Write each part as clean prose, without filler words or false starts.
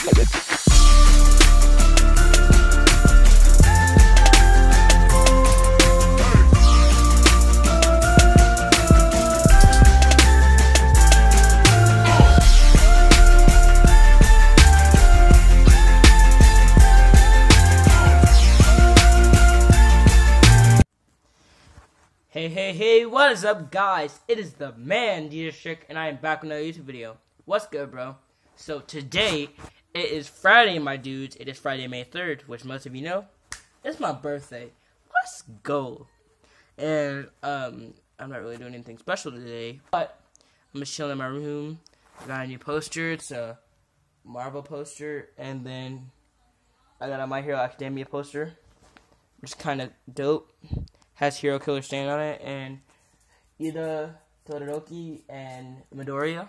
Hey, what is up, guys? It is the man, DJ Strick, and I am back with another YouTube video. What's good, bro? So today, it is Friday, my dudes. It is Friday, May 3rd, which most of you know, it's my birthday. Let's go. And, I'm not really doing anything special today, but I'm just chilling in my room. I got a new poster. It's a Marvel poster, and then I got a My Hero Academia poster, which is kind of dope. Has Hero Killer Stand on it, and Ida, Todoroki, and Midoriya.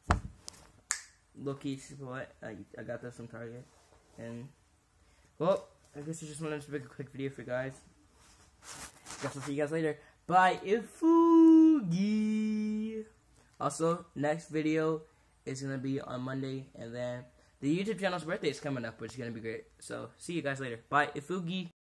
Loki, what? I got this from Target. And, well, I guess I just wanted to make a quick video for you guys. Guess I'll see you guys later. Bye, Ifugi! Also, next video is going to be on Monday, and then the YouTube channel's birthday is coming up, which is going to be great. So, see you guys later. Bye, Ifugi!